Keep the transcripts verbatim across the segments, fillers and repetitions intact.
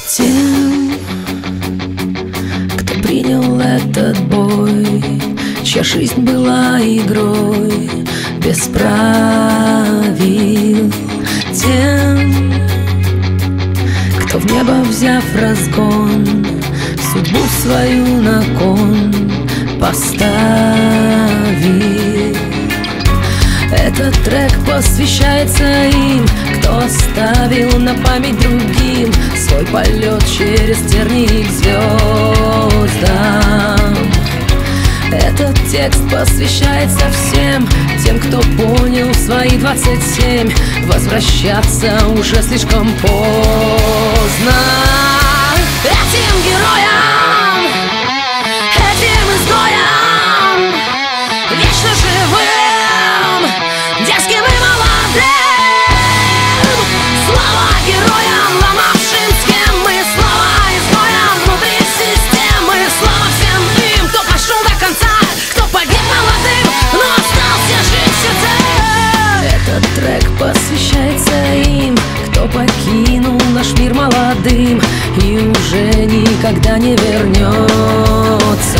Тем, кто принял этот бой, чья жизнь была игрой без правил. Тем, кто в небо взяв разгон, судьбу свою на кон поставил. Этот трек посвящается им, кто оставил на память другим свой полет через тернии к звездам. Этот текст посвящается всем тем, кто понял в свои двадцать семь возвращаться уже слишком поздно. Этим героям, этим изгоям, вечно живым, дерзким и молодым, слава героям, ломавшим схемы, слава изгоям внутри системы, слава всем им, кто пошел до конца, кто погиб молодым, но остался жить в сердце. Этот трек посвящается им, кто покинул наш мир молодым и уже никогда не вернется.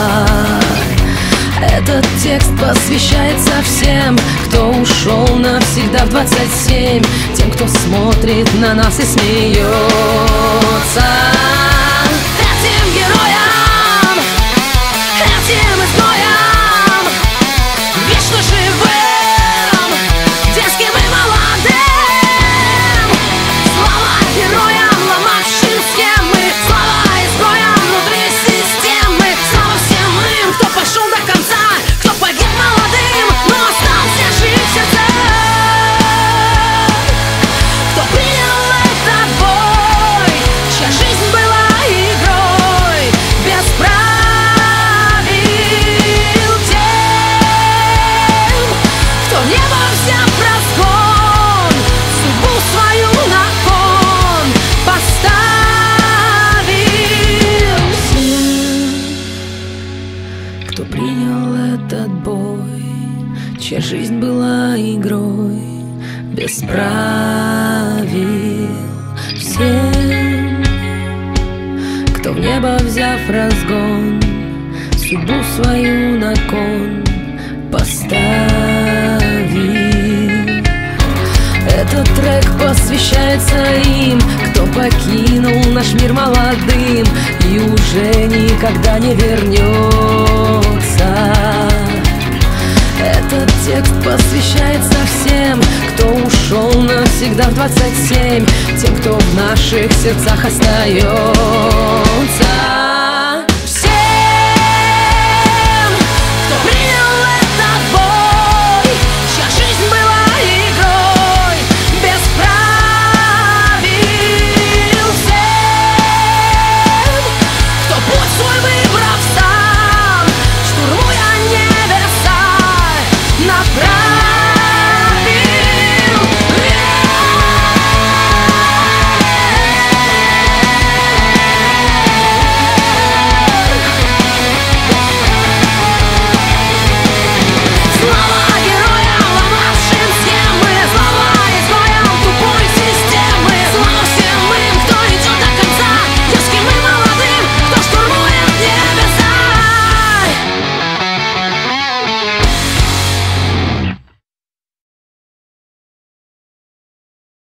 Этот текст посвящается всем, кто ушел навсегда в двадцать семь, тем, кто смотрит на нас и смеется. Этим героям, этим изгоям, вечно живым, дерзким и молодым, слава героям, ломавшим схемы, слава изгоям внутри системы, слава всем им, кто пошел до конца, кто погиб молодым, но остался жить в сердце, кто принял этот бой, чья жизнь была игрой без правил. Тем, кто в небо взяв разгон, судьбу свою на кон поставил. Всем, кто принял этот бой, чья жизнь была игрой без правил. Всем, кто в небо взяв разгон, судьбу свою на кон поставил. Этот трек посвящается им, кто покинул наш мир молодым и уже никогда не вернется. Этот текст посвящается всем, кто ушел навсегда в двадцать семь, тем, кто в наших сердцах остается.